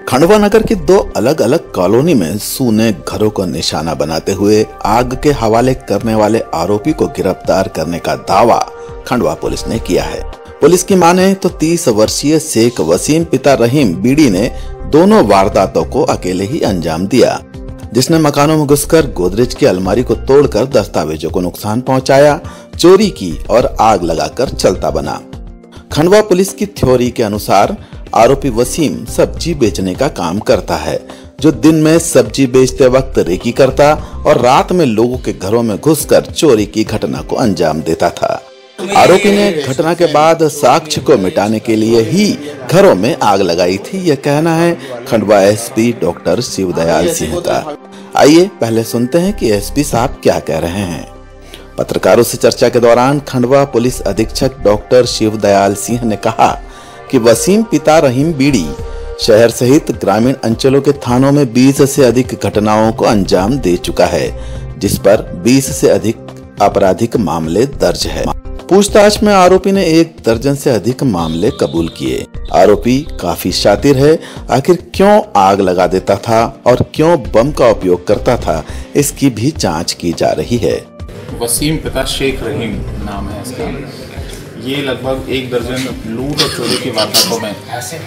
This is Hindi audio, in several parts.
खंडवा नगर की दो अलग अलग कॉलोनी में सूने घरों को निशाना बनाते हुए आग के हवाले करने वाले आरोपी को गिरफ्तार करने का दावा खंडवा पुलिस ने किया है। पुलिस की माने तो 30 वर्षीय शेख वसीम पिता रहीम बीड़ी ने दोनों वारदातों को अकेले ही अंजाम दिया, जिसने मकानों में घुसकर गोदरेज की अलमारी को तोड़कर दस्तावेजों को नुकसान पहुंचाया, चोरी की और आग लगाकर चलता बना। खंडवा पुलिस की थ्योरी के अनुसार आरोपी वसीम सब्जी बेचने का काम करता है, जो दिन में सब्जी बेचते वक्त रेकी करता और रात में लोगों के घरों में घुसकर चोरी की घटना को अंजाम देता था। आरोपी ने घटना के बाद साक्ष्य को मिटाने के लिए ही घरों में आग लगाई थी, यह कहना है खंडवा एसपी डॉक्टर शिवदयाल सिंह का। आइए पहले सुनते हैं कि एसपी साहब क्या कह रहे हैं। पत्रकारों से चर्चा के दौरान खंडवा पुलिस अधीक्षक डॉक्टर शिवदयाल सिंह ने कहा कि वसीम पिता रहीम बीड़ी शहर सहित ग्रामीण अंचलों के थानों में 20 से अधिक घटनाओं को अंजाम दे चुका है, जिस पर 20 से अधिक आपराधिक मामले दर्ज है। पूछताछ में आरोपी ने 1 दर्जन से अधिक मामले कबूल किए। आरोपी काफी शातिर है, आखिर क्यों आग लगा देता था और क्यों बम का उपयोग करता था, इसकी भी जांच की जा रही है। वसीम पिता शेख रहीम नाम है इसका। ये लगभग 1 दर्जन लूट और चोरी की वारदातों में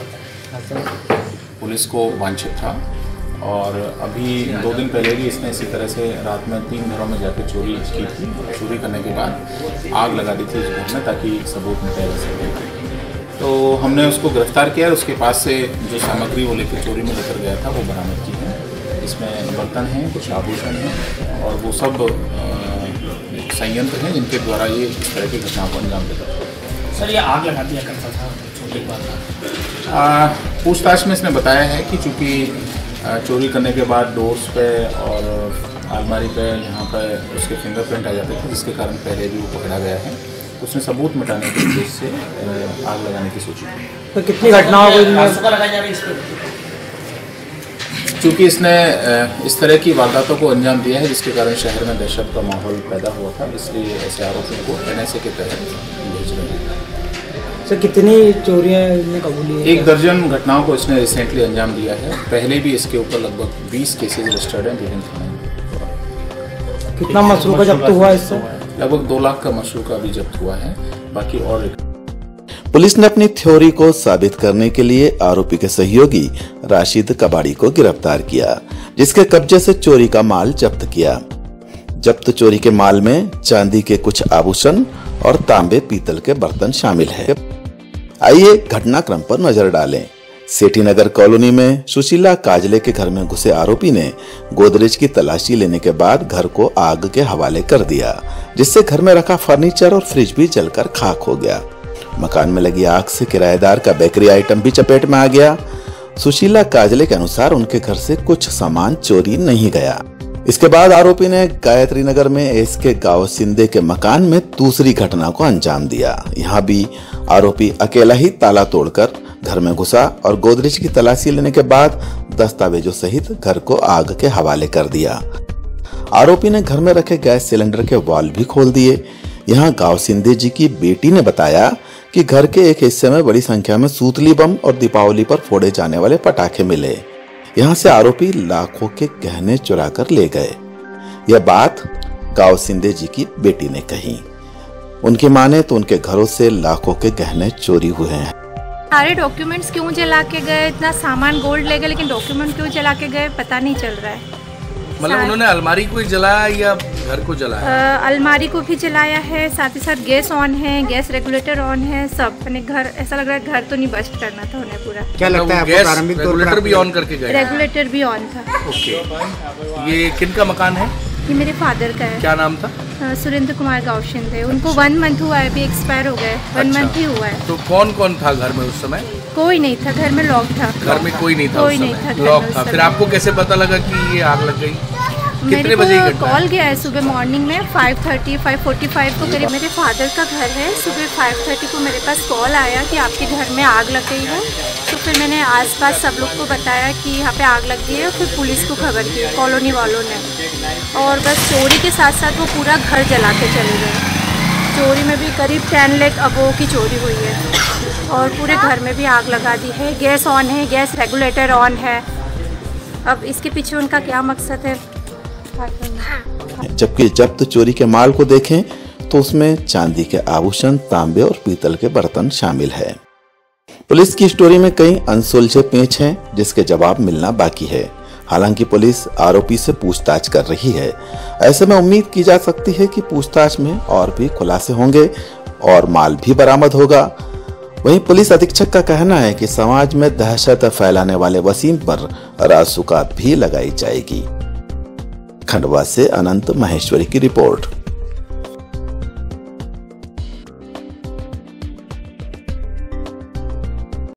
पुलिस को वांछित था और अभी 2 दिन पहले भी इसने इसी तरह से रात में 3 घरों में जाकर चोरी की थी। चोरी करने के बाद आग लगा दी थी इस घर में ताकि सबूत मिटाया जा सके। तो हमने उसको गिरफ्तार किया और उसके पास से जो सामग्री वो लेकर चोरी में लेकर गया था वो बरामद की है। इसमें बर्तन हैं, कुछ आभूषण हैं और वो सब संयंत्र हैं जिनके द्वारा ये इस तरह की घटनाओं को अंजाम देता था। सर, ये आग लगा दिया करता था छोटी बात। पूछताछ में इसने बताया है कि चूँकि चोरी करने के बाद डोर्स पे और अलमारी पे यहाँ पर उसके फिंगरप्रिंट आ जाते थे, जिसके कारण पहले भी वो पकड़ा गया है। उसने सबूत मिटाने के उद्देश्य से आग लगाने की सोची थी। तो कितनी घटनाओं को चूँकि इसने इस तरह की वारदातों को अंजाम दिया है जिसके कारण शहर में दहशत का माहौल पैदा हुआ था, इसलिए ऐसे आरोपियों को NSA के तहत भेज रहे हैं। सर, कितनी चोरियां इसने कबूली है? 1 दर्जन घटनाओं को इसने रिसेंटली अंजाम दिया है। पहले भी इसके ऊपर लगभग 20 केसेज रजिस्टर्ड हैं विभिन्न थाने। कितना मशरूका जब्त हुआ इससे? लगभग 2 लाख का मशरूका भी जब्त हुआ है। बाकी और पुलिस ने अपनी थ्योरी को साबित करने के लिए आरोपी के सहयोगी राशिद कबाड़ी को गिरफ्तार किया, जिसके कब्जे से चोरी का माल जब्त किया। जब्त चोरी के माल में चांदी के कुछ आभूषण और तांबे पीतल के बर्तन शामिल है। आइए घटनाक्रम पर नजर डालें। सेठी नगर कॉलोनी में सुशीला काजले के घर में घुसे आरोपी ने गोदरेज की तलाशी लेने के बाद घर को आग के हवाले कर दिया, जिससे घर में रखा फर्नीचर और फ्रिज भी जलकर खाक हो गया। मकान में लगी आग से किराएदार का बेकरी आइटम भी चपेट में आ गया। सुशीला काजले के अनुसार उनके घर से कुछ सामान चोरी नहीं गया। इसके बाद आरोपी ने गायत्री नगर में एसके गांव सिंधे के मकान में दूसरी घटना को अंजाम दिया। यहाँ भी आरोपी अकेला ही ताला तोड़कर घर में घुसा और गोदरेज की तलाशी लेने के बाद दस्तावेजों सहित घर को आग के हवाले कर दिया। आरोपी ने घर में रखे गैस सिलेंडर के वाल्व भी खोल दिए। यहाँ गांव सिंधे जी की बेटी ने बताया कि घर के एक हिस्से में बड़ी संख्या में सूतली बम और दीपावली पर फोड़े जाने वाले पटाखे मिले। यहाँ से आरोपी लाखों के गहने चुरा कर ले गए। यह बात गांव सिंधे जी की बेटी ने कही। उनकी माने तो उनके घरों से लाखों के गहने चोरी हुए हैं। सारे डॉक्यूमेंट्स क्यों जला के गए, इतना सामान गोल्ड ले गए, लेकिन डॉक्यूमेंट क्यों जला के गए पता नहीं चल रहा है। मतलब उन्होंने अलमारी को ही जलाया या घर को जलाया? अलमारी को भी जलाया है, साथ ही साथ गैस ऑन है, गैस रेगुलेटर ऑन है, सब। मैंने घर, ऐसा लग रहा है घर तो नहीं बस्ट करना था उन्हें पूरा। क्या लगता है गैस रेगुलेटर भी ऑन करके गए? रेगुलेटर भी ऑन था। ओके, ये किनका मकान है? ये मेरे फादर का है। क्या नाम था? सुरेंद्र कुमार गावशिंद है। उनको 1 मंथ हुआ है, अभी एक्सपायर हो गए। 1 मंथ ही हुआ है। तो कौन कौन था घर में उस समय? कोई नहीं था घर में, लॉक था। घर में कोई नहीं था? कोई नहीं था, लॉक था। फिर आपको कैसे पता लगा कि ये आग लग गई? कितने बजे की कॉल गया है सुबह मॉर्निंग में 5:45 को करीब। मेरे फादर का घर है। सुबह 5:30 को मेरे पास कॉल आया कि आपके घर में आग लग गई है। तो फिर मैंने आसपास सब लोग को बताया कि यहाँ पे आग लग गई है। फिर पुलिस को खबर की कॉलोनी वालों ने, और बस चोरी के साथ साथ वो पूरा घर जला के चले गए। चोरी में भी करीब 10 लाख अबोव की चोरी हुई है। और पूरे घर में भी आग लगा दी है। गैस ऑन है, गैस रेगुलेटर ऑन है। अब इसके पीछे उनका क्या मकसद है? जबकि जब्त चोरी के माल को देखें तो उसमें चांदी के आभूषण, तांबे और पीतल के बर्तन शामिल है। पुलिस की स्टोरी में कई अनसुलझे पेच हैं जिसके जवाब मिलना बाकी है। हालांकि पुलिस आरोपी से पूछताछ कर रही है। ऐसे में उम्मीद की जा सकती है कि पूछताछ में और भी खुलासे होंगे और माल भी बरामद होगा। वहीं पुलिस अधीक्षक का कहना है कि समाज में दहशत फैलाने वाले वसीम पर रासुकात भी लगाई जाएगी। खंडवा से अनंत महेश्वरी की रिपोर्ट।